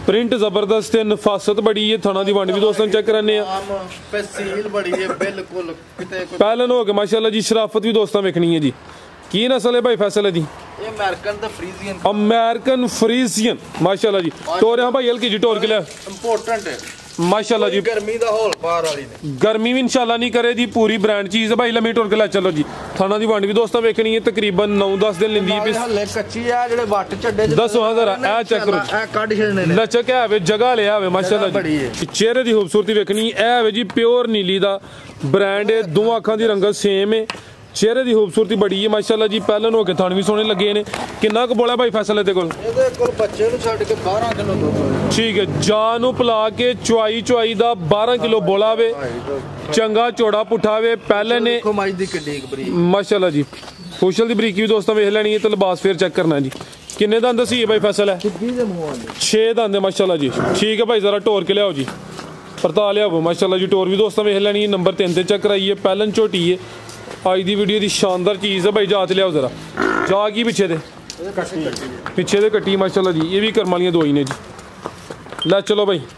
Print जबरदस्त है, नफासत बड़ी है, थाना दी वंड भी दोस्तों चेक कराने तहसील बड़ी है बिल्कुल पहलन हो गए माशाल्लाह जी। शराफत भी दोस्तों वेखनी है जी। की नस्ल है भाई फैसल दी? अमेरिकन फ्रीजियन माशाल्लाह जी। टोर यहाँ भाई हल्की जी टोर के लिए इंपोर्टेंट है माशाल्लाह जी। गर्मी दा होल पार वाली ने गर्मी भी इंशाल्लाह नहीं करे दी, पूरी ब्रांड चीज है भाई। लम्मी टोर के ले चलो जी। थाना दी वंड भी दोस्तों वेखनी है, तकरीबन 9-10 दिन लेंदी है। हले कच्ची है जेड़े वट चड्डे दसो हाँ जरा ए चेक करो, ए कट छड़ने ने लचक है जगह ले आवे माशाल्लाह जी। चेहरे दी खूबसूरती वेखनी है जी, प्योर नीली दा ब्रांड है, दो अखां दी रंगत सेम है, चेहरे की खूबसूरती बड़ी है माशाल्लाह जी। पहलन हो के थान भी सोने लगे ने। किन्ना क बोला भाई फैसल दे कोल? बच्चे नूं छड्ड के 12 किलो दुध। ठीक है, जान नूं पिला के चुआई दा 12 किलो बोला वे, चंगा चौड़ा पुठा वे। पहले ने माशाल्लाह जी फुशल दी बरीकी भी दोस्तों वेख लैनी है, तो लिबास फिर चेक करना जी। किन्ने दंद सी है भाई फैसल है? 6 दंद है माशाल्लाह जी। ठीक है भाई जरा टोर के लियाओ जी, परता लियाओ माशाल्लाह जी। टोर भी दोस्तों वेख लैनी है, नंबर 3 ते चेक कराइए। पहलन झोटी है, आज दी वीडियो दी शानदार चीज़ है भाई। जात लियाओ जरा, जा की पिछे दे कट्टी माशाल्लाह जी। ये भी कर्म वालियां दो ही ने जी। लै चलो भाई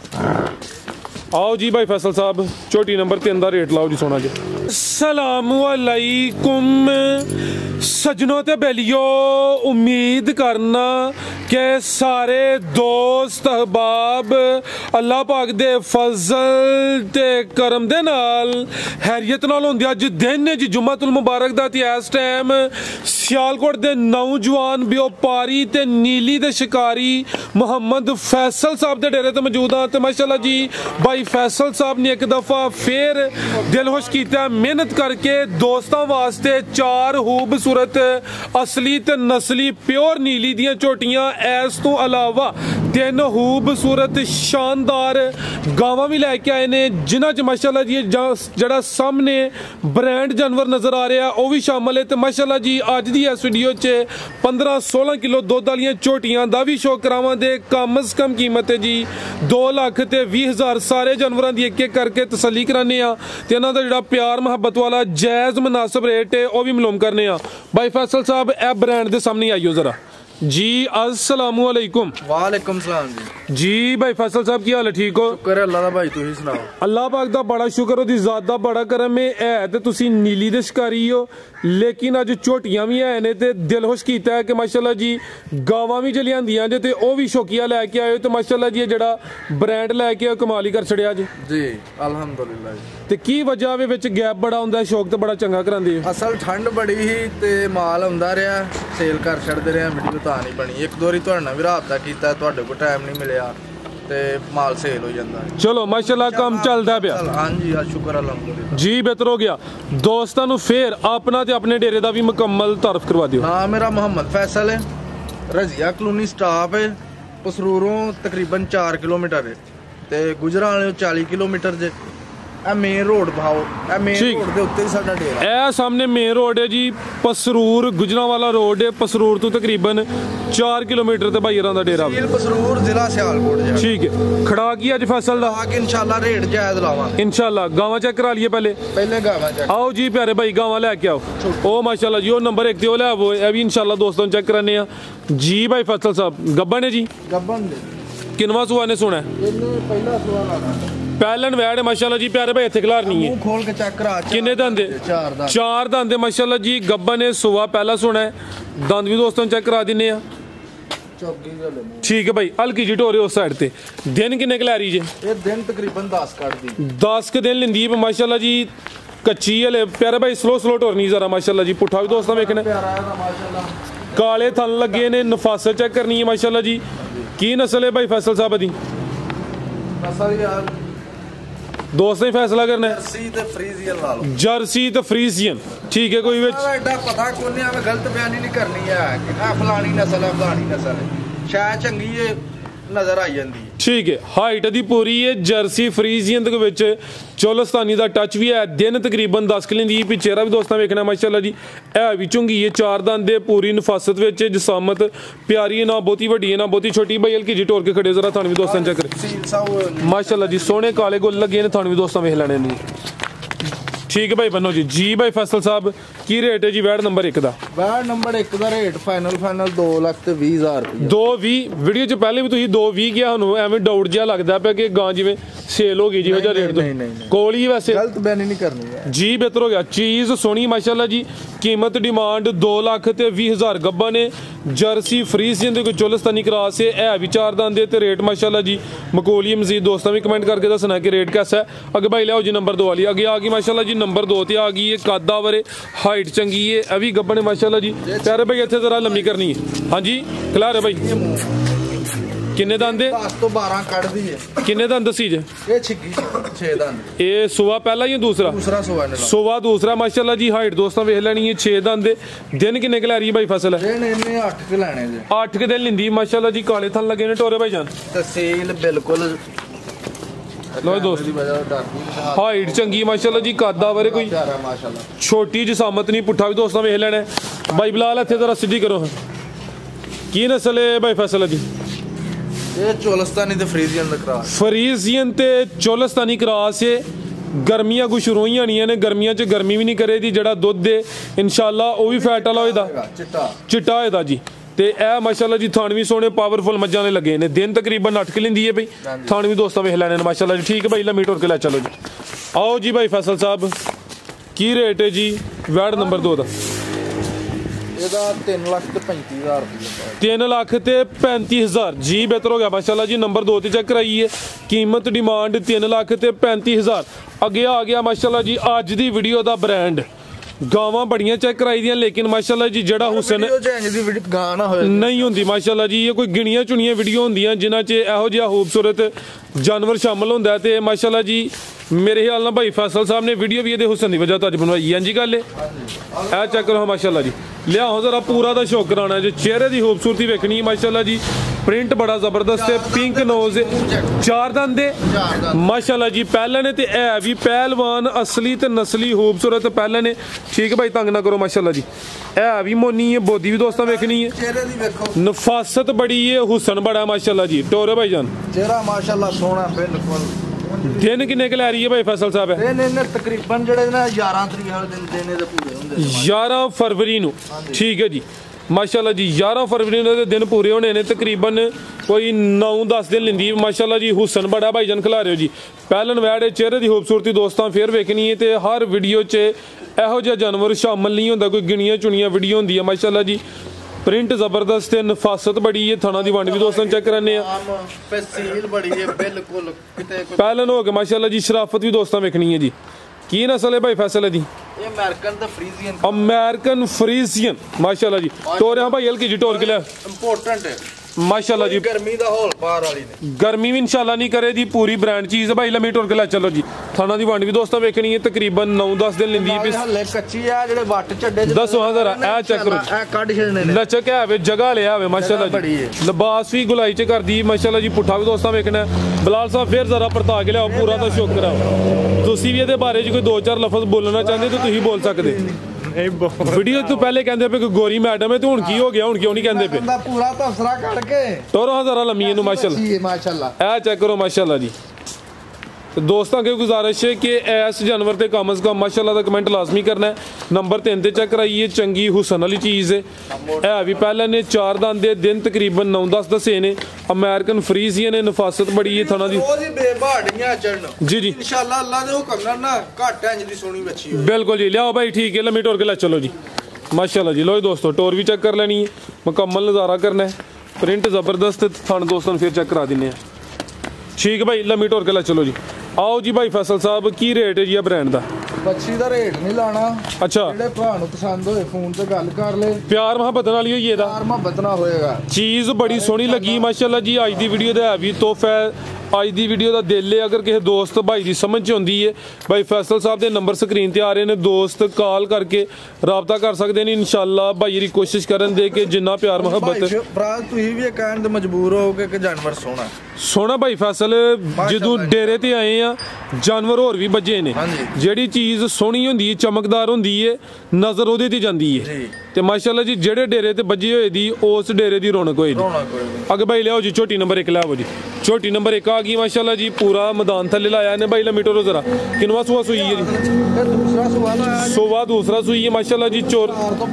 आओ जी भाई फैसल साहब, झोटी नंबर 3 का रेट लाओ जी सोना जी। अस्सलामुअलैकुम सजनों ते बेलियो, उम्मीद करना कि सारे दोस्त अहबाब अल्लाह पाक दे फजल ते करम दे नाल हैरियत नाल होंदे। अज दिन है जी जुम्मतुल मुबारक दा, ते इस टाइम सियालकोट दे नौजवान व्यापारी ते नीली दे शिकारी मुहम्मद फैसल साहब दे डेरे ते मौजूद हाँ। ते माशाल्लाह जी भाई फैसल साहब ने एक दफ़ा फिर दिल खुश किया, मेहनत करके दोस्तों वास्ते 4 खूबसूरत असली ते नस्ली प्योर नीली दियां झोटियां, इस तो अलावा 3 खूबसूरत शानदार गावां भी लैके आए ने, जिन्हां च माशाल्लाह जी जड़ा सामने ब्रांड जानवर नजर आ रहा है वह भी शामिल है। तो माशाल्लाह जी अज दी इस वीडियो च 15-16 किलो दुध वालियां झोटियां दा भी शो करावां दे। कम अज कम कीमत है जी 2,20,000। सारे जानवरों की एक एक करके तसली कराने ते इन्हां दा जिहड़ा प्यार मुहब्बत वाला जायज़ मुनासिब रेट है वह भी मालूम करने। भाई फैसल साहब ए ब्रांड के सामने आइयो जरा जी। अस्सलामुअलैकुम। वालेकुम सलाम जी भाई फैसल साहब की हाल है? ठीक हो? शुक्र है अल्लाह दा भाई, तुसीं सुनाओ? अल्लाह पाक दा बड़ा शुक्र, ओदी ज़ात दा बड़ा करम है ते तुसीं नीली दे शिकारी हो, लेकिन अज झोटियां भी है ने ते दिल खुश कीता है कि माशाल्लाह जी गावां भी चली आंदियां जे ते ओह भी शौकिया लैके आए। तो माशाल्लाह जी जेड़ा ब्रांड लैके कमाल ही कर छड़िया जी। अल्हम्दुलिल्लाह। ते की वजह वे विच गैप बड़ा हुंदा है? शौक तो बड़ा चंगा करांदे हो। असल ठंड बड़ी ही ते माल आंदा रहा, सेल कर छड़दे रहे, वीडियो तां नहीं बनी। एक दो वारी तुहाडे नाल भी राबता कीता, तुहाडे कोल टाइम नहीं मिलिया ते माल सेल हो जाता है। चलो माशाल्लाह काम चलदा पिया। हाँ जी शुक्र अल्हम्दुलिल्लाह जी, बेहतर हो गया। दोस्तां नूं फिर अपना ते अपने डेरे दा भी मुकम्मल तारफ करवा दियो। हाँ मेरा मोहम्मद फैसल है, रजिया कलोनी स्टाफ है, पसरूरों तकरीबन 4 किलोमीटर है ते गुजरां 40 किलोमीटर जे। मेन रोड भाओ, मेन रोड दे उत्ते ही साडा डेरा है। सामने मेन रोड है जी, पसरूर गुजरांवाला रोड है। पसरूर तो तकरीबन 4 किलोमीटर ते भाईरां दा डेरा है। पसरूर जिला सियालकोट जी। ठीक है, खड़ा की अज फसल दा इंशाल्लाह रेट जायज लावांगे इंशाल्लाह। गावां चेक करा लिए पहले गावां चेक। आओ जी प्यारे भाई गावां लेके आओ। ओ माशाल्लाह जी, ओ नंबर 1 ते ओ ले आओ, ए भी इंशाल्लाह दोस्तों चेक कराने आ जी। भाई फैसल साहब गब्बन है जी? गब्बन किनवा सुआ ने सुना है? पहला सुआ लाना पहलन वैड माशाल्लाह जी। प्यारे भाई इत्थे खलार नहीं है, खोल के चेक करा। किन्ने दंदे? 4 दंदे माशाल्लाह जी। गब्बन है, सुआ पहला सुना है, दंद भी दोस्तों चेक करा दिने आ। ठीक है भाई, हल्की जी ढोरे उस साइड ते। दिन किन्ने कलैरी जे? ये दिन तकरीबन 10 कट दी 10 के दिन लिंदी है माशाल्लाह जी। कच्ची हले प्यारे भाई स्लो टोरनी जरा माशाल्लाह जी। पुट्ठा भी दोस्तों वेखना, काले थन लगे ने, नफासत चेक करनी है माशाल्लाह जी। की नस्ल है भाई फैसल साहब दी? दोस्त ने फैसला करना है। जर्सी ते फ्रीजियन। ठीक है, कोई पता कौन नहीं, हमें गलत बयानी नहीं करनी है कि फलानी नस्ल है फलानी नस्ल है, शायद चंगी है नजर आई जाती है। ठीक है, हाइट दी पूरी है, जर्सी फ्रीजियन दे विच चोलस्तानी दा टच भी है। दिन तकरीबन 10 किलो दी, भी चेहरा भी दोस्तां वेखना माशाल्लाह जी। है भी चुंगी है, 4 दंद है, पूरी नफासत विच जिसामत प्यारी है, ना बहुती वड्डी है ना बहुती छोटी। भाई हल्की जी टोर के खड़े जरा थान भी दोस्तां चेक कर माशाल्लाह जी। सोहने काले गुल लगे ने, थान भी दोस्तां वेख लैणे ने। ठीक है भाई बनो जी भाई फैसल साहब की रेट है जी वैड नंबर 1 ਦਾ ਵੈਡ ਨੰਬਰ 1 ਦਾ ਰੇਟ ਫਾਈਨਲ 2,20,000 ਰੁਪਏ 220 ਵੀਡੀਓ ਚ ਪਹਿਲੇ ਵੀ ਤੁਸੀਂ 220 ਗਿਆ ਸਾਨੂੰ ਐਵੇਂ ਡਾਊਟ ਜਿਹਾ ਲੱਗਦਾ ਪਿਆ ਕਿ ਗਾਂ ਜਿਵੇਂ ਸੇਲ ਹੋ ਗਈ ਜਿਹੋ ਜਿਹਾ ਰੇਟ ਤੋਂ ਕੋਲ ਹੀ ਵੈਸੇ ਗਲਤ ਬੈਨ ਨਹੀਂ ਕਰਨੀ ਹੈ ਜੀ ਬਿਹਤਰ ਹੋ ਗਿਆ ਚੀਜ਼ ਸੋਹਣੀ ਮਾਸ਼ਾਅੱਲਾ ਜੀ ਕੀਮਤ ਡਿਮਾਂਡ 2,20,000 ਗੱਬਾ ਨੇ ਜਰਸੀ ਫਰੀਜ਼ੀਅਨ ਦੇ ਕੋਈ ਚੋਲਸਤਾਨੀ ਕਰਾਸ ਹੈ ਵੀ 4 ਦੰਦ ਦੇ ਤੇ ਰੇਟ ਮਾਸ਼ਾਅੱਲਾ ਜੀ ਮਕੋਲੀ ਮਜ਼ੀਦ ਦੋਸਤਾਂ ਵੀ ਕਮੈਂਟ ਕਰਕੇ ਦੱਸਣਾ ਕਿ ਰੇਟ कैसा है अगे भाई लियाओ जी नंबर 2 वाली अगे आ गई माशाल्लाह जी नंबर 2 ਤੇ ਆ ਗਈ ਹੈ ਕਾਦਾ ਵਰੇ ਹਾਈਟ ਚੰਗੀ ਹੈ ਇਹ ਵੀ ਗੱਬਣ ਮਾਸ਼ਾਅੱਲਾ ਜੀ ਪਿਆਰੇ ਭਾਈ ਇੱਥੇ ਜ਼ਰਾ ਲੰਮੀ ਕਰਨੀ ਹੈ ਹਾਂਜੀ ਕਲਾਰ ਹੈ ਭਾਈ ਕਿੰਨੇ ਦੰਦ ਦੇ 10 ਤੋਂ 12 ਕੱਢਦੀ ਹੈ ਕਿੰਨੇ ਦੰਦ ਦੱਸੀ ਜੇ ਇਹ ਛਿੱਗੀ 6 ਦੰਦ ਇਹ ਸੁਵਾ ਪਹਿਲਾ ਜਾਂ ਦੂਸਰਾ ਸੁਵਾ ਦੂਸਰਾ ਮਾਸ਼ਾਅੱਲਾ ਜੀ ਹਾਈਟ ਦੋਸਤਾਂ ਵੇਖ ਲੈਣੀ ਹੈ 6 ਦੰਦ ਦੇ ਦਿਨ ਕਿੰਨੇ ਕੁ ਲੈ ਰਹੀ ਹੈ ਭਾਈ ਫਸਲ ਦਿਨ ਇਹਨੇ 8 ਕੁ ਲੈਣੇ ਜੇ 8 ਕੁ ਦਿਨ ਲਿੰਦੀ ਮਾਸ਼ਾਅੱਲਾ ਜੀ ਕਾਲੇ ਥਣ ਲੱਗੇ ਨੇ ਟੋਰੇ ਭਾਈ ਜਾਨ ਤਸੀਲ ਬਿਲਕੁਲ लो दोस्त हाइट चंगी माशाल्लाह जी कादा वरे कोई छोटी जिसामत नहीं पुट्ठा भी दोस्तों वेख लेना भाई बिलाल इत्थे जरा सीधी करो की नस्ल है भाई फैसल जी ये चोलस्तानी ते फ्रीजियन दा क्रॉस फ्रीजियन ते चोलस्तानी क्रॉस है गर्मियां कुछ शुरू ही आनियां ने गर्मियां च गर्मी भी नहीं करे दी जेड़ा दुध दे इंशाल्लाह ओ भी फैट वाला होएदा चिट्टा होएदा जी ਤੇ ਇਹ ਮਾਸ਼ਾਅੱਲਾ ਜੀ ਥਣ ਵੀ ਸੋਹਣੇ ਪਾਵਰਫੁਲ ਮੱਝਾਂ ਨੇ ਲੱਗੇ ਨੇ ਦਿਨ ਤਕਰੀਬਨ 8 ਕਿ ਲੈਂਦੀ ਹੈ ਬਈ ਥਣ ਵੀ ਦੋਸਤਾਂ ਵੇਖ ਲੈਣੇ ਨੇ ਮਾਸ਼ਾਅੱਲਾ ਜੀ ਠੀਕ ਹੈ ਭਾਈ ਲੰਮੀ ਟੋਰ ਕੇ ਲੈ ਚਲੋ ਜੀ ਆਓ ਜੀ ਭਾਈ ਫੈਸਲ ਸਾਹਿਬ ਕੀ ਰੇਟ ਹੈ ਜੀ ਵੈਡ ਨੰਬਰ 2 ਦਾ ਇਹਦਾ 3,35,000 ਰੁਪਏ 3,35,000 ਜੀ ਬਿਹਤਰ ਹੋ ਗਿਆ ਮਾਸ਼ਾਅੱਲਾ ਜੀ ਨੰਬਰ 2 ਤੇ ਚੈੱਕ ਕਰਾਈ ਹੈ ਕੀਮਤ ਡਿਮਾਂਡ 3,35,000 ਅੱਗੇ ਆ ਗਿਆ ਮਾਸ਼ਾਅੱਲਾ ਜੀ ਅੱਜ ਦੀ ਵੀਡੀਓ ਦਾ ਬ੍ਰਾਂਡ ਗਾਵਾਂ ਬੜੀਆਂ ਚੈੱਕ ਕਰਾਈ ਦੀਆਂ ਲੇਕਿਨ ਮਾਸ਼ਾਅੱਲਾ ਜੀ ਜਿਹੜਾ ਹੁਸਨ ਨਹੀਂ ਹੁੰਦੀ ਮਾਸ਼ਾਅੱਲਾ ਜੀ ਇਹ ਕੋਈ ਗਿਣੀਆਂ ਚੁਣੀਆਂ ਵੀਡੀਓ ਹੁੰਦੀਆਂ ਜਿਨ੍ਹਾਂ 'ਚ ਇਹੋ ਜਿਹਾ ਖੂਬਸੂਰਤ ਜਾਨਵਰ ਸ਼ਾਮਲ ਹੁੰਦਾ ਤੇ ਮਾਸ਼ਾਅੱਲਾ ਜੀ ਮੇਰੇ ਖਿਆਲ ਨਾਲ ਭਾਈ ਫੈਸਲ ਸਾਹਿਬ ਨੇ ਵੀਡੀਓ ਵੀ ਇਹਦੇ ਹੁਸਨ ਦੀ ਵਜ੍ਹਾ ਤੋਂ ਅੱਜ ਬਣਵਾਈ ਹੈ ਜੀ ਗੱਲ ਇਹ ਚੈੱਕ ਕਰੋ ਮਾਸ਼ਾਅੱਲਾ ਜੀ ਲਿਆਓ ਜ਼ਰਾ ਪੂਰਾ ਦਾ ਸ਼ੌਕ ਕਰਾਉਣਾ ਜੇ ਚਿਹਰੇ ਦੀ ਖੂਬਸੂਰਤੀ ਵੇਖਣੀ ਮਾਸ਼ਾਅੱਲਾ ਜੀ ਪ੍ਰਿੰਟ ਬੜਾ ਜ਼ਬਰਦਸਤ ਹੈ ਪਿੰਕ ਨੋਜ਼ 4 ਦੰਦ ਦੇ ਮਾਸ਼ਾਅੱਲਾ ਜੀ ਪਹਿਲਾਂ ਨੇ ਤੇ ਇਹ ਵੀ ਪਹਿਲਵਾਨ ਅਸਲੀ ਤੇ ਨਸਲੀ ਖੂਬਸੂਰਤ ਪਹਿਲਾਂ ਨੇ ਠੀਕ ਭਾਈ ਤੰਗ ਨਾ ਕਰੋ ਮਾਸ਼ਾਅੱਲਾ ਜੀ ਇਹ ਵੀ ਮੋਨੀ ਹੈ ਬੋਦੀ ਵੀ ਦੋਸਤਾਂ ਵੇਖਣੀ ਹੈ ਚਿਹਰੇ ਦੀ ਵੇਖੋ ਨਫਾਸਤ ਬੜੀ ਹੈ ਹੁਸਨ ਬੜਾ ਮਾਸ਼ਾਅੱਲਾ ਜੀ ਟੋਰੇ ਭਾਈ ਜਾਨ ਚਿਹਰਾ ਮਾਸ਼ਾਅੱਲਾ ਸੋਹਣਾ ਬਿਲਕੁਲ ਦਿਨ ਕਿੰਨੇ ਕੁ ਲੈ ਰਹੀ ਹੈ ਭਾਈ ਫੈਸਲ ਸਾਹਿਬ ਦਿਨ ਇਹਨੇ ਤਕਰੀਬਨ ਜਿਹੜੇ ਨਾ 11 ਤਰੀਕ ਵਾਲੇ ਦਿਨ ਦੇਣੇ ਦੇ ਪੂਰੇ ਹੁੰਦੇ 11 ਫਰਵਰੀ ਨੂੰ ਠੀਕ ਹੈ ਜੀ ਮਾਸ਼ਾਅੱਲਾ ਜੀ 11 ਫਰਵਰੀ ਨੂੰ ਦੇ ਦਿਨ ਪੂਰੇ ਹੋਣੇ ਨੇ ਤਕਰੀਬਨ ਕੋਈ 9-10 ਦਿਨ ਲੈਂਦੀ ਮਾਸ਼ਾਅੱਲਾ ਜੀ ਹੁਸਨ ਬੜਾ ਭਾਈ ਜਾਨ ਖਿਲਾ ਰਹੇ ਹੋ ਜੀ ਪਹਿਲਨ ਵੈੜ ਚਿਹਰੇ ਦੀ ਖੂਬਸੂਰਤੀ ਦੋਸਤਾਂ ਫੇਰ ਵੇਖਣੀ ਹੈ ਤੇ ਹਰ ਵੀਡੀਓ 'ਚ ਇਹੋ ਜਿਹਾ ਜਾਨਵਰ ਸ਼ਾਮਲ ਨਹੀਂ ਹੁੰਦਾ ਕੋਈ ਗਿਣੀਆਂ ਚੁਣੀਆਂ ਵੀਡੀਓ ਹੁੰਦੀ ਹੈ ਮਾਸ਼ਾਅੱਲਾ ਜੀ ਪ੍ਰਿੰਟ ਜ਼ਬਰਦਸਤ ਹੈ ਨਫਾਸਤ ਬੜੀ ਹੈ ਥਣਾ ਦੀ ਵੰਡ ਵੀ ਦੋਸਤਾਂ ਚੈੱਕ ਕਰਨੇ ਆ ਤਸੀਲ ਬੜੀ ਹੈ ਬਿਲਕੁਲ ਕਿਤੇ ਪਹਿਲਨ ਹੋ ਕੇ ਮਾਸ਼ਾਅੱਲਾ ਜੀ ਸ਼ਰਾਫਤ ਵੀ ਦੋਸਤਾਂ ਵੇਖਣੀ ਹੈ ਜੀ ਕੀ ਨਸਲ ਹੈ ਭਾਈ ਫੈਸਲ ਦੀ ਇਹ ਅਮਰੀਕਨ ਫਰੀਜ਼ੀਅਨ ਮਾਸ਼ਾਅੱਲਾ ਜੀ ਟੋਰ ਹਾਂ ਭਾਈ ਹਲਕੀ ਜੀ ਟੋਰ ਕੇ ਲਿਆ ਇੰਪੋਰਟੈਂਟ ਹੈ माशाल्लाह जी गर्मी दा होल पार वाली ने गर्मी भी इंशाल्लाह नहीं करे जी पूरी ब्रांड चीज है भाई लम्मी टोर के ला चलो जी थाना दी वंड भी दोस्तों वेखनी है तकरीबन 9-10 दिन लेंदी है हले कच्ची है जेडे वट चड्डे दसो हां जरा ए चेक करो ए कड छड़ने ने लचक है वे जगह ले आवे माशाल्लाह जी लिबास भी गुलाई च कर दी माशाल्लाह जी पुठा भी दोस्तों वेखना बिलाल साहब फिर जरा परता के लियाओ पूरा दा शौक कराओ तुसी भी ਇਹਦੇ ਬਾਰੇ ਚ ਕੋਈ 2-4 ਲਫ਼ਜ਼ ਬੋਲਣਾ ਚਾਹੁੰਦੇ ਤਾਂ ਤੁਸੀਂ ਬੋਲ ਸਕਦੇ वीडियो तो पहले कहते पे कि गोरी मैडम है तो हुन की हो गया हुन क्यों नहीं कहते पे पूरा तफसरा करके टोरो जरा लम्मी नु माशाल्लाह ए चेक करो माशाल्लाह जी तो दोस्तों की गुजारिश है कि इस जानवर से कम अज कम माशाल्लाह का कमेंट लाजमी करना है नंबर 3 ते चेक कराइए चंगी हुसन वाली चीज़ है भी पहले ने 4 दंद दे दिन तकरीबन 9-10 दसे ने अमेरिकन फ्रीजियन ने नफासत बड़ी है थाना दी जी जी इंशाल्लाह अल्लाह दे हुक्म नाल ना घट इंज दी सोहनी बच्ची हो बिल्कुल जी लियाओ भाई ठीक है लम्मी टोर के ला चलो जी माशाल्लाह जी लो दोस्तों टोर भी चेक कर लेनी है मुकम्मल नज़ारा करना है प्रिंट ज़बरदस्त थान दोस्तों फिर चेक करा देने ठीक है भाई लम्मी टोर के ला चलो जी आओ जी भाई फैसल साहब की रेट है जी ब्रांड दा बच्ची दा रेट नहीं लाना अच्छा जेडे भरा नु पसंद होए फोन ते गल कर ले प्यार मोहब्बत नाल ही होई एदा प्यार मोहब्बत नाल होएगा चीज बड़ी सोहनी लगी माशाल्लाह जी आज दी वीडियो दा भी तोहफा ਅੱਜ ਦੀ ਵੀਡੀਓ ਦਾ ਦਿਲ ਹੈ ਅਗਰ ਕਿਸੇ ਦੋਸਤ ਭਾਈ ਦੀ ਸਮਝ ਚ ਹੁੰਦੀ ਹੈ ਭਾਈ ਫੈਸਲ ਸਾਹਿਬ ਦੇ ਨੰਬਰ ਸਕਰੀਨ ਤੇ ਆ ਰਹੇ ਨੇ ਦੋਸਤ ਕਾਲ ਕਰਕੇ ਰਾਬਤਾ ਕਰ ਸਕਦੇ ਨੇ ਇਨਸ਼ਾਅੱਲਾ ਭਾਈ ਦੀ ਕੋਸ਼ਿਸ਼ ਕਰਨ ਦੇ ਕਿ ਜਿੰਨਾ ਪਿਆਰ ਮੁਹੱਬਤ ਭਰਾ ਤੁਸੀਂ ਵੀ ਇਹ ਕਹਿਣ ਤੇ ਮਜਬੂਰ ਹੋਗੇ ਕਿ ਜਾਨਵਰ ਸੋਹਣਾ ਭਾਈ ਫੈਸਲ ਜਦੋਂ ਡੇਰੇ ਤੇ ਆਏ ਆ ਜਾਨਵਰ ਹੋਰ ਵੀ ਬੱਜੇ ਨੇ ਜਿਹੜੀ ਚੀਜ਼ ਸੋਹਣੀ ਹੁੰਦੀ ਹੈ ਚਮਕਦਾਰ ਹੁੰਦੀ ਹੈ ਨਜ਼ਰ ਉਹਦੇ ਤੇ ਜਾਂਦੀ ਹੈ ਤੇ ਮਾਸ਼ਾਅੱਲਾ ਜੀ ਜਿਹੜੇ ਡੇਰੇ ਤੇ ਬੱਜੇ ਹੋਏ ਦੀ ਉਸ ਡੇਰੇ ਦੀ ਰੌਣਕ ਹੋਏਗੀ ਅੱਗੇ ਭਾਈ ਲਿਆਓ ਜੀ ਝੋਟੀ ਨੰਬਰ 1 ਲਿਆਓ ਜੀ झोटी नंबर 1 आ गई माशाल्लाह जी, पूरा मैदान थले लाया ने भाई लमीटो जरा। किनवा सुआ सुई है जी? सुबह दूसरा सुई है माशाल्लाह जी। 4 तो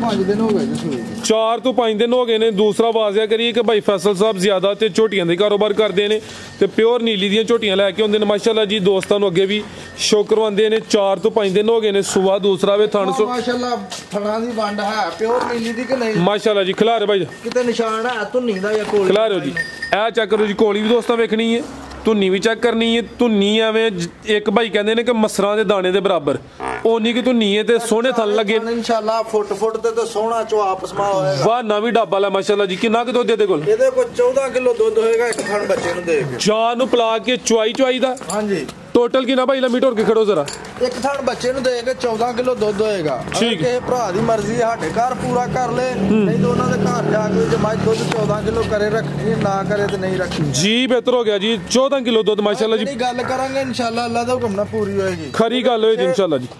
5 दिन हो गए ने। दूसरा वाजिया करिए कि भाई फैसल साहब ज्यादा ते झोटियां दे कारोबार करते हैं ते प्योर नीली दी झोटियां लैके आउंदे ने माशाल्लाह जी। दोस्तां नूं अगे भी शो करवांदे ने। 4 तो 5 दिन हो गए ने। सुबह दूसरा वे थण सो माशाल्लाह थणा दी वंड है प्योर नीली दी कि नहीं माशाल्लाह जी। खिलारे भाई किते निशान है धुन्नी दा या कोली खिलारे जी। ए चेक करो जी, कोली भी दोस्तां वेखनी है, धुन्नी भी चेक करनी है। धुन्नी एवें एक भाई कहंदे ने कि मसरां दे दाने दे बराबर ओनी की धुन्नी है ते सोहने थन लगे इंशाल्लाह। फुट ते सोहना चो आपस में होएगा। वाह ना भी ढाबा ला माशाल्लाह जी। कितना दुध दे कोल? ਇਹਦੇ ਕੋਲ 14 किलो ਦੁੱਧ ਹੋਏਗਾ ਇੱਕ ਥਣ ਬੱਚੇ ਨੂੰ ਦੇ ਕੇ। ਜਾਨ ਨੂੰ ਪਲਾ ਕੇ ਚੁਆਈ ਦਾ ਹਾਂਜੀ ਟੋਟਲ ਕਿੰਨਾ ਭਾਈ ਲੰਮੀ ਢੋਰ ਕੇ ਖੜੋ ਜ਼ਰਾ। ਇੱਕ ਥਣ ਬੱਚੇ ਨੂੰ ਦੇ ਕੇ 14 ਕਿਲੋ ਦੁੱਧ ਹੋਏਗਾ। ਠੀਕ ਹੈ ਭਰਾ ਦੀ ਮਰਜ਼ੀ ਸਾਡੇ ਘਰ ਪੂਰਾ ਕਰ ਲੈ, ਨਹੀਂ ਤਾਂ ਉਹਨਾਂ ਦੇ ਘਰ ਜਾ ਕੇ ਜੇ ਮੱਝ ਦੁੱਧ 14 ਕਿਲੋ ਕਰੇ ਰੱਖਣੀ ਹੈ, ਨਾ ਕਰੇ ਤੇ ਨਹੀਂ ਰੱਖਣੀ ਜੀ। ਬਿਹਤਰ ਹੋ ਗਿਆ ਜੀ। 14 ਕਿਲੋ ਦੁੱਧ ਮਾਸ਼ਾਅੱਲਾ ਜੀ। ਗੱਲ ਕਰਾਂਗੇ ਇੰਸ਼ਾਅੱਲਾ, ਅੱਲਾ ਦਾ ਹੁਕਮ ਨਾਲ ਪੂਰੀ ਹੋਏਗੀ। ਖਰੀ ਗੱਲ ਹੋਏਗੀ ਇੰਸ਼ਾਅੱਲਾ जी।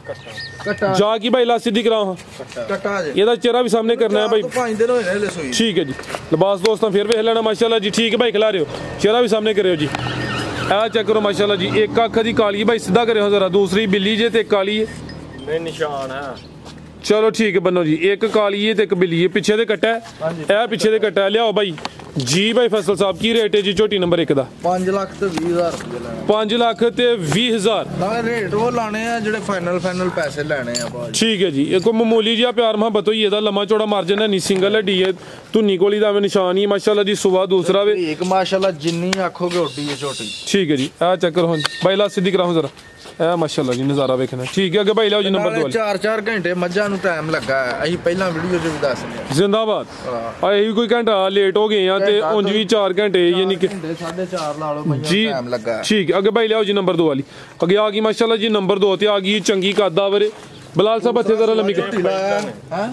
जा की भाई ला सीधी कराओ। ਇਹਦਾ ਚਿਹਰਾ ਵੀ ਸਾਹਮਣੇ ਕਰਨਾ ਹੈ ਭਾਈ। 5 ਦਿਨ ਹੋਏ ਨੇ ਹਲੇ ਸੂਈ। ਠੀਕ ਹੈ ਜੀ। ਲਿਬਾਸ ਦੋਸਤਾਂ ਫਿਰ ਵੇਖ ਲੈਣਾ ਮਾਸ਼ਾਅੱਲਾ ਜੀ। ਠੀਕ ਹੈ ਭਾਈ, ਖਿਲਾ ਰਹੇ ਹੋ, ਚਿਹਰਾ ਵੀ ਸਾਹਮਣੇ ਕਰਿਓ ਜੀ। ਆ ਚੈੱਕ ਕਰੋ ਮਾਸ਼ਾਅੱਲਾ ਜੀ। ਇੱਕ ਅੱਖ ਦੀ ਕਾਲੀ ਹੈ भाई, ਸਿੱਧਾ ਕਰਿਓ ਜ਼ਰਾ। दूसरी ਬਿੱਲੀ ਜੇ ਤੇ ਕਾਲੀ ਹੈ में निशान है। चलो ठीक है बनो जी। एक काली है ते एक बिल्ली है। पीछे दे कट्टा है, ए पीछे दे कट्टा है। लियाओ भाई जी। भाई फैसल साहब की रेट है जी झोटी नंबर 1 दा? 5 ਲੱਖ ਤੇ 20,000 ਰੁਪਏ ਲੈਣਾ। 5 ਲੱਖ ਤੇ 20,000 ਨਾਲੇ ਰੇਟ ਉਹ ਲਾਣੇ ਆ ਜਿਹੜੇ ਫਾਈਨਲ ਪੈਸੇ ਲੈਣੇ ਆ ਬਾਅਦ। ठीक है जी। एक मामूली जिहा प्यार मोहब्बत होई है, लम्मा चौड़ा मार्जिन है नहीं, सिंगल हड्डी है, धुन्नी कोली दा निशान ही माशाल्लाह जी। सुबह दूसरा वे एक माशाल्लाह जिन्नी आखोगे ओडी है छोटी। ठीक है जी। आ चेक करो भाई, ला सीधी कराओ जरा। ए माशाल्लाह जी नज़ारा वेखना। ठीक है अगे भाई लाओ जी नंबर 2 4 घंटे मज्झां ਨੂੰ ਟਾਈਮ ਲੱਗਾ ਹੈ। ਅਸੀਂ ਪਹਿਲਾਂ ਵੀਡੀਓ 'ਚ ਵੀ ਦੱਸ ਲਿਆ। जिंदाबाद। ਅਸੀਂ ਵੀ ਕੋਈ ਘੰਟਾ ਲੇਟ ਹੋ ਗਏ ਆ ਤੇ ਉਂਝ ਵੀ 4 ਘੰਟੇ ਯਾਨੀ ਕਿ 4.5 ਲਾ ਲਓ ਮੱਝਾਂ ਜੀ। ਟਾਈਮ ਲੱਗਾ। ठीक है अगे भाई लियाओ जी नंबर 2 वाली। अगे आ गई माशाल्लाह जी नंबर 2 ते आ गई चंगी कादा वरे। बिलाल साहब हथे जरा लम्मी हैं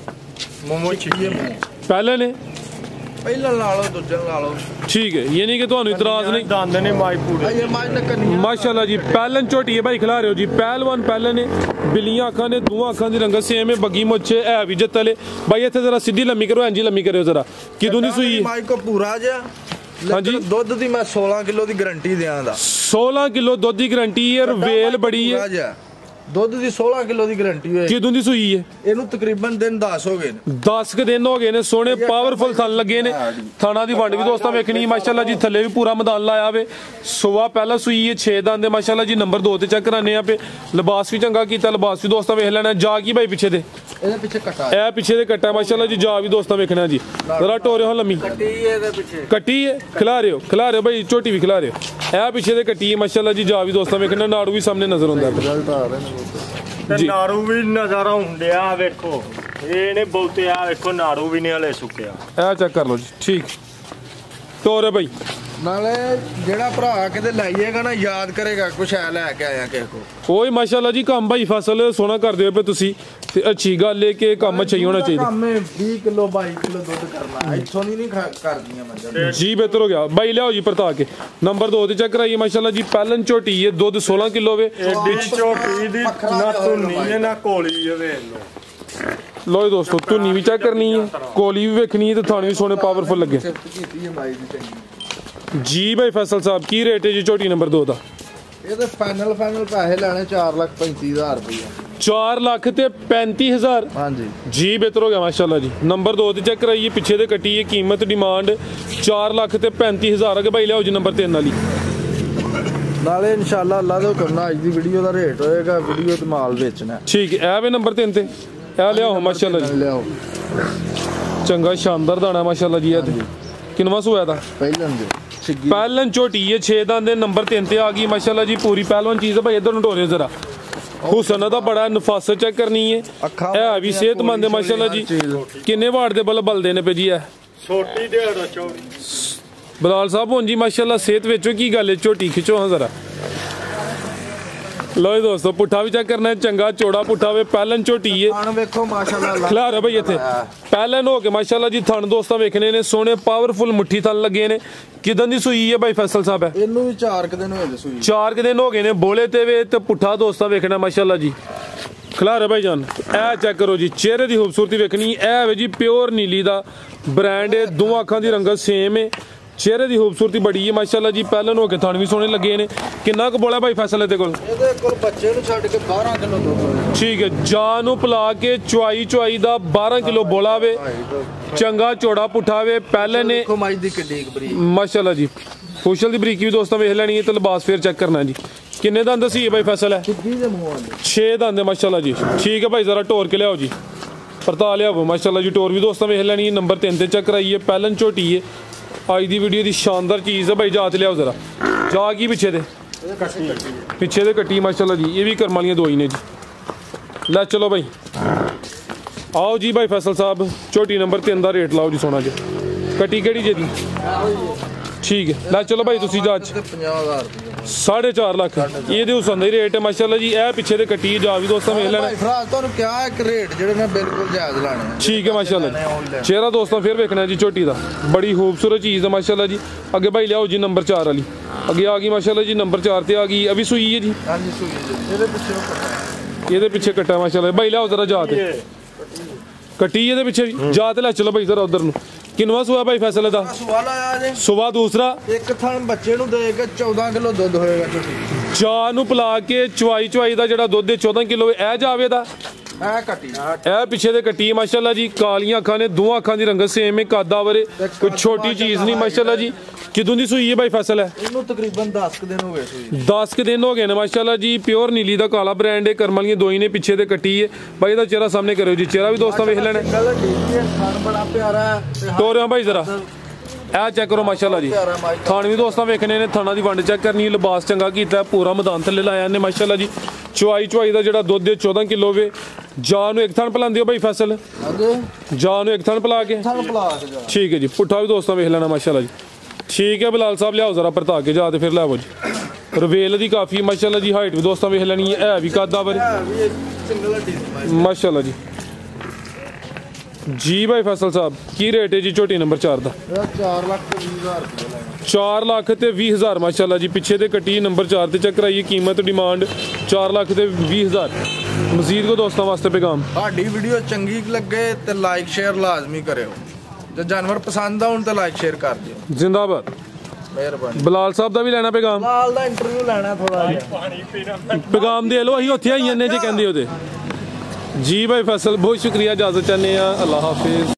मोमो छिए पहले ने ਪਹਿਲਾਂ ਲਾ ਲਓ ਦੂਜੇ ਲਾ ਲਓ। ठीक है ये नहीं कि ਤੁਹਾਨੂੰ ਇਤਰਾਜ਼ ਨਹੀਂ। ਦੰਦ ਨੇ ਮਾਈ ਪੂੜੇ ਇਹ ਮਾਈ ਨੇ ਕੰਨੀ माशाल्लाह जी। पहलन झोटी है भाई, खिला रहे हो जी। पहलवान पहले ने बिल्लियां अखां ने दोवां अखां दी रंगत सेम है, बगी मुच्छे है भी जत्तले भाई। इत्थे जरा सीधी लम्मी करो, इंजी लम्मी करो जरा। किदों दी सूई है माई को पूरा जा। ਹਾਂਜੀ ਦੁੱਧ ਦੀ ਮੈਂ 16 ਕਿਲੋ ਦੀ ਗਾਰੰਟੀ ਦਿਆਂਦਾ। 16 ਕਿਲੋ ਦੁੱਧ ਦੀ ਗਾਰੰਟੀ ਹੈ। ਵੇਲ ਬੜੀ ਹੈ। ਦੁੱਧ ਦੀ 16 ਕਿਲੋ ਦੀ ਗਾਰੰਟੀ ਹੋਏ। ਕਿਦੋਂ ਦੀ ਸੂਈ ਹੈ? ਇਹਨੂੰ ਤਕਰੀਬਨ ਦਿਨ 10 ਹੋ ਗਏ ਨੇ। 10 ਕ ਦਿਨ ਹੋ ਗਏ ਨੇ। ਸੋਹਣੇ ਪਾਵਰਫੁਲ ਥਣ ਲੱਗੇ ਨੇ। ਥਾਣਾ ਦੀ ਵੰਡ ਵੀ ਦੋਸਤਾਂ ਵੇਖਣੀ ਮਾਸ਼ਾਅੱਲਾ ਜੀ। ਥੱਲੇ ਵੀ ਪੂਰਾ ਮੈਦਾਨ ਲਾਇਆ ਵੇ। ਸੁਬਾ ਪਹਿਲਾ ਸੂਈ ਹੈ 6 ਦੰਦ ਦੇ ਮਾਸ਼ਾਅੱਲਾ ਜੀ। ਨੰਬਰ 2 ਤੇ ਚੈੱਕ ਕਰਾਨੇ ਆ ਪੇ। ਲਿਬਾਸ ਵੀ ਚੰਗਾ ਕੀਤਾ। ਲਿਬਾਸ ਵੀ ਦੋਸਤਾਂ ਵੇਖ ਲੈਣਾ। ਜਾ ਕੀ ਭਾਈ ਪਿੱਛੇ ਦੇ ਇਹਦੇ ਪਿੱਛੇ ਕੱਟਾ ਇਹ ਪਿੱਛੇ ਦੇ ਕੱਟਾ ਮਾਸ਼ਾਅੱਲਾ ਜੀ। ਜਾ ਵੀ ਦੋਸਤਾਂ ਵੇਖਣਾ ਜੀ। ਜ਼ਰਾ ਟੋਰੇ ਹੋ ਲੰਮੀ ਕੱਟੀ ਇਹਦੇ ਪਿੱਛੇ ਕੱਟੀ ਹੈ। ਖਿਲਾ ਰਹੇ ਹੋ ਭਾਈ, ਝੋਟੀ ਵੀ ਖਿਲਾ ਰਹੇ ਹੋ। ਇਹ ਪਿੱਛੇ ਦੇ ਕੱਟੀ ਹੈ ਮਾਸ਼ਾਅੱਲਾ ਜੀ। ਜਾ ਵੀ ਦੋਸਤਾਂ ਵੇਖਣਾ। ਨਾੜੂ ਵੀ ਸਾਹਮਣੇ ਨਜ਼ਰ ਆਉਂਦਾ ਰਿਜ਼ਲਟ ਆ ਰਹੇ ਨੇ ਤੇ ਨਾੜੂ ਵੀ ਨਜ਼ਰ ਆਉਂਦੇ ਆ। ਵੇਖੋ ਇਹ ਨੇ ਬਹੁਤੇ ਆ। ਵੇਖੋ ਨਾੜੂ ਵੀ ਨਹੀਂ ਹਲੇ ਸੁੱਕਿਆ। ਇਹ ਚੈੱਕ ਕਰ ਲਓ ਜੀ। ਠੀਕ ਤੋਰੇ ਭਾਈ। ਨਾਲੇ ਜਿਹੜਾ ਭਰਾ ਕਿਤੇ ਲਾਈਏਗਾ ਨਾ ਯਾਦ ਕਰੇਗਾ ਕੁਛ ਐ ਲੈ ਕੇ ਆਇਆ ਕਿਸੇ ਕੋ। ਓਏ ਮਾਸ਼ਾਅੱਲਾ ਜੀ ਕੰਮ ਭਾਈ ਫਸਲ ਸੋਹਣਾ ਕਰਦੇ ਹੋ ਪਏ ਤੁਸੀਂ ਤੇ ਅੱਛੀ ਗੱਲ ਹੈ ਕਿ ਕੰਮ ਅੱਛਾ ਹੀ ਹੋਣਾ ਚਾਹੀਦਾ। ਕੰਮ 20 ਕਿਲੋ 22 ਕਿਲੋ ਦੁੱਧ ਕਰਨਾ ਇੱਥੋਂ ਨਹੀਂ ਕਰਦੀਆਂ ਮੱਝਾਂ ਜੀ। ਬਿਹਤਰ ਹੋ ਗਿਆ ਭਾਈ। ਲਿਆਓ ਜੀ ਪਰਤਾ ਕੇ ਨੰਬਰ 2 ਤੇ ਚੈੱਕ ਕਰਾਈਏ ਮਾਸ਼ਾਅੱਲਾ ਜੀ। ਪਹਿਲਨ ਝੋਟੀ ਹੈ, ਦੁੱਧ 16 ਕਿਲੋ ਵੇ। ਐਡੀ ਝੋਟੀ ਦੀ ਨਾ ਧੁੰਨੀ ਹੈ ਨਾ ਕੋਲੀ ਹੈ। ਵੇਖ ਲੋ ਲੋ ਦੋਸਤੋ ਧੁੰਨੀ ਵੀ ਚੈੱਕ ਕਰਨੀ ਹੈ, ਕੋਲੀ ਵੀ ਵੇਖਣੀ ਹੈ ਤੇ ਥਾਣੇ ਵੀ ਸੋਹਣੇ ਪਾਵਰਫੁਲ ਲੱਗੇ जी। भाई फैसल साहब की रेट है जी झोटी नंबर 2 ਦਾ? ਇਹਦੇ ਫਾਈਨਲ ਪੈਸੇ ਲੈਣੇ 4,35,000 ਰੁਪਏ। 4,35,000 ਹਾਂਜੀ जी। बेहतर हो गया माशाल्लाह जी। नंबर 2 ਤੇ चेक कराइए। पीछे दे कटी है कीमत डिमांड 4,35,000 अगे भाई लियाओ जी नंबर 3 वाली। ਨਾਲੇ ਇਨਸ਼ਾਅੱਲਾ ਅੱਲਾ ਦੇ ਹੁਕਮ ਨਾਲ ਅੱਜ ਦੀ ਵੀਡੀਓ ਦਾ ਰੇਟ ਹੋਏਗਾ। ਵੀਡੀਓ ਤੇ ਮਾਲ ਵੇਚਣਾ। ठीक है। ए वे नंबर 3 ਤੇ ਇਹ ਲਿਆਓ ਮਾਸ਼ਾਅੱਲਾ ਜੀ। ਲਿਆਓ ਚੰਗਾ ਸ਼ਾਨਦਾਰ ਦਾਣਾ ਮਾਸ਼ਾਅੱਲਾ ਜੀ। ਇਹ ਕਿੰਨਵਾਂ ਸੂਆ ਦਾ? ਪਹਿਲਾਂ ਦੇ ਪਹਿਲਨ ਝੋਟੀ ਹੈ 6 ਦੰਦ ਦੇ। ਨੰਬਰ 3 ਤੇ ਆ ਗਈ ਮਾਸ਼ਾਅੱਲਾ ਜੀ। ਪੂਰੀ ਪਹਿਲਵਾਨ ਚੀਜ਼ ਹੈ ਭਾਈ। ਇਧਰ ਨੂੰ ਢੋਰੇ ਜ਼ਰਾ। ਹੁਸਨ ਦਾ ਬੜਾ ਨਫਾਸਤ ਚੈੱਕ ਕਰਨੀ ਹੈ। ਇਹ ਵੀ ਸਿਹਤਮੰਦ ਹੈ ਮਾਸ਼ਾਅੱਲਾ ਜੀ। ਕਿੰਨੇ ਵਾਟ ਦੇ ਬਲ ਬਲਦੇ ਨੇ ਪਏ ਜੀ। ਇਹ ਛੋਟੀ ਦੇੜ ਚੌੜੀ। ਬਲਾਲ ਸਾਹਿਬ ਹੁਣ ਜੀ ਮਾਸ਼ਾਅੱਲਾ ਸਿਹਤ ਵਿੱਚੋਂ ਕੀ ਗੱਲ ਹੈ? ਝੋਟੀ ਖਿੱਚੋ ਹਾਂ ਜ਼ਰਾ। लो दोस्तों पुट्ठा भी चेक करना है। चंगा चौड़ा पुट्ठा वे। पहलन झोटी है। ਵੇਖੋ ਮਾਸ਼ਾਅੱਲਾ ਖਿਲਾਰ ਹੈ ਭਾਈ ਇੱਥੇ। ਪਹਿਲਨ ਹੋ ਕੇ ਮਾਸ਼ਾਅੱਲਾ ਜੀ। ਥਣ ਦੋਸਤਾਂ ਵੇਖਣੇ ਨੇ ਸੋਹਣੇ ਪਾਵਰਫੁਲ ਮੁੱਠੀ ਥਣ ਲੱਗੇ ਨੇ। ਕਿਦਾਂ ਦੀ ਸੂਈ ਹੈ ਭਾਈ ਫੈਸਲ ਸਾਹਿਬ? ਹੈ ਇਹਨੂੰ ਵੀ 4 ਦਿਨ ਹੋਏ ਸੂਈ। 4 ਦਿਨ ਹੋ ਗਏ ਨੇ। ਬੋਲੇ ਤੇ ਵੇ ਤੇ ਪੁੱਠਾ ਦੋਸਤਾਂ ਵੇਖਣਾ ਮਾਸ਼ਾਅੱਲਾ ਜੀ। ਖਿਲਾਰ ਹੈ ਭਾਈ ਜਾਨ। ਇਹ ਚੈੱਕ ਕਰੋ ਜੀ। ਚਿਹਰੇ ਦੀ ਖੂਬਸੂਰਤੀ ਵੇਖਣੀ। ਇਹ ਵੇ ਜੀ ਪਿਓਰ ਨੀਲੀ ਦਾ ਬ੍ਰਾਂਡ ਹੈ। ਦੋਵਾਂ ਅੱਖਾਂ ਦੀ ਰੰਗਤ ਸੇਮ ਹੈ। चेहरे की खूबसूरती बड़ी है माशाल्लाह जी। पहले हो के थन भी सोहने लगे ने। कितना कुछ बोला भाई फैसल ਇਹਦੇ ਕੋਲ? ਇਹਦੇ ਕੋਲ ਬੱਚੇ ਨੂੰ ਛੱਡ ਕੇ 12 ਕਿਲੋ ਦੁੱਧ। ठीक है, जान ਨੂੰ ਪਿਲਾ ਕੇ ਚੁਆਈ ਦਾ 12 ਕਿਲੋ ਬੋਲਾ ਵੇ, ਚੰਗਾ ਚੋੜਾ ਪੁੱਠਾ ਵੇ। ਪਹਿਲੇ ਨੇ ਦੇਖੋ ਮਾਈ ਦੀ ਕਿੱਡੀ ਬਰੀਕ ਮਾਸ਼ਾਅੱਲਾ ਜੀ। ਫੁਸ਼ਲ ਦੀ ਬਰੀਕੀ ਵੀ ਦੋਸਤਾਂ ਵੇਖ ਲੈਣੀ ਹੈ ਤੇ ਲਿਬਾਸ ਫੇਰ ਚੈੱਕ ਕਰਨਾ ਜੀ। ਕਿੰਨੇ ਦੰਦ ਸੀ ਭਾਈ ਫੈਸਲ ਹੈ? 6 ਦੰਦ ਮਾਸ਼ਾਅੱਲਾ ਜੀ। ठीक है भाई, जरा टोर के लियाओ जी, परता लियाओ माशाल्लाह जी। टोर भी दोस्तों वेख लैनी है। नंबर 3 ते चेक कराइए। पहलन झोटी है अज की वीडियो की शानदार चीज़ है भाई। जात लियाओ जरा, जा की पिछे दे कट्टी माशाल्लाह जी। ये भी कर्म वाली दवाई ने जी। लै चलो भाई, आओ जी भाई फैसल साहब। झोटी नंबर 3 का रेट लाओ जी सोना जी। कट्टी केड़ी जे दी? ठीक है, लै चलो भाई तुसी जाच 4.5 लाख ये हुसन का रेट है माशाल्लाह जी। ए पिछे दे कट्टी जा भी दोस्तों वेख लेना। ठीक है माशाल्लाह जी। चेहरा दोस्तों फिर वेखना जी झोटी का, बड़ी खूबसूरत चीज़ है माशाल्लाह जी। अगे भाई लियाओ जी नंबर 4 वाली। अगे आ गई माशाल्लाह जी नंबर 4 ते आ गई। अभी सूई है जी, ये पिछे कट्टा माशाल्लाह। भाई लियाओ जरा जात कट्टी ये पिछे जात। लै चलो भाई जरा उधर नूं। किनवा सुआ भाई फैसल दा? सुबह दूसरा। एक थन बच्चे ਨੂੰ ਦੇ ਕੇ 14 ਕਿਲੋ ਦੁੱਧ ਹੋਏਗਾ ਝੋਟੀ। ਚਾਹ ਨੂੰ ਪਿਲਾ ਕੇ ਚੁਆਈ ਦਾ ਜਿਹੜਾ ਦੁੱਧ 14 ਕਿਲੋ ਇਹ ਜਾਵੇ ਦਾ। ਇਹ ਕੱਟੀ ਇਹ ਪਿੱਛੇ ਦੇ ਕੱਟੀ ਮਾਸ਼ਾਅੱਲਾ ਜੀ। ਕਾਲੀਆਂ ਅੱਖਾਂ ਨੇ, ਦੋਵਾਂ ਅੱਖਾਂ ਦੀ ਰੰਗਤ ਸੇਮ ਹੈ, ਕਾਦਾ ਵਰੇ ਕੋਈ ਛੋਟੀ ਚੀਜ਼ ਨਹੀਂ ਮਾਸ਼ਾਅੱਲਾ ਜੀ। ਕਿਦੋਂ ਦੀ ਸੂਈ ਹੈ ਭਾਈ ਫੈਸਲ ਹੈ? ਇਹਨੂੰ ਤਕਰੀਬਨ 10 ਦਿਨ ਹੋ ਗਏ ਸੂਈ। 10 ਦਿਨ ਹੋ ਗਏ ਨੇ ਮਾਸ਼ਾਅੱਲਾ ਜੀ। ਪਿਓਰ ਨੀਲੀ ਦਾ ਕਾਲਾ ਬ੍ਰਾਂਡ ਹੈ। ਕਰਮ ਵਾਲੀਆਂ ਦੋਈ ਨੇ ਪਿੱਛੇ ਦੇ ਕੱਟੀ ਹੈ ਭਾਈ। ਇਹਦਾ ਚਿਹਰਾ ਸਾਹਮਣੇ ਕਰਿਓ ਜੀ। ਚਿਹਰਾ ਵੀ ਦੋਸਤਾਂ ਵੇਖ ਲੈਣਾ। ਖਾਣ ਬੜਾ ਪਿਆਰਾ ਹੈ। ਤੋਰਿਓ ਭਾਈ ਜ਼ਰਾ ਇਹ ਚੈੱਕ ਕਰੋ ਮਾਸ਼ਾਅੱਲਾ ਜੀ। ਥਾਣ ਵੀ ਦੋਸਤਾਂ ਵੇਖਣੇ ਨੇ। ਥਾਣਾ ਦੀ ਵੰਡ ਚੈੱਕ ਕਰਨੀ। ਲਿਬਾਸ ਚੰਗਾ ਕੀਤਾ, ਪੂਰਾ ਮੈਦਾਨ ਥੱਲੇ ਲਾਇਆ ਨੇ ਮਾਸ਼ਾਅੱਲਾ ਜੀ। ਚੁਆਈ ਦਾ ਜਿਹੜਾ ਦੁੱਧ 14 ਕਿਲੋ ਵੇ। ਜਾਨ ਨੂੰ ਇੱਕ ਥਣ ਪਿਲਾਉਂਦੇ ਹੋ ਭਾਈ ਫੈਸਲ? ਜਾਨ ਨੂੰ ਇੱਕ ਥਣ ਪਿਲਾ ਕੇ। ठीक है जी। पुट्ठा भी दोस्तों वेख लेना माशाल्लाह जी। ठीक है बिलाल साहब, लियाओ जरा परता के जा फिर लियाओ जी। रवेल दी काफ़ी माशाल्लाह जी। हाइट भी दोस्तों वेख लेनी है भी कादा वर माशाल्लाह जी। जी भाई फैसल साहब की रेट है जी झोटी नंबर 4 का? 4 लाख ते 20,000 माशाल्लाह जी। पिछे दे कट्टी नंबर 4 ते चेक कराइए। कीमत डिमांड 4 लाख ते 20,000। मजीद को दोस्तों वास्ते पैगाम, साडी वीडियो चंगी लगे तो लाइक शेयर लाजमी करो। जो जानवर पसंद आउन तो लाइक शेयर कर दियो। जिंदाबाद। मेहरबानी। बिलाल साहब का भी लेना पैगाम? बिलाल दा इंटरव्यू लेना थोड़ा जिहा। पैगाम दे लो, असीं उत्थे आई जन्ने जे कहंदे हो ते। जी भाई फैसल बहुत शुक्रिया, इजाजत चाहते हैं। अल्लाह हाफिज।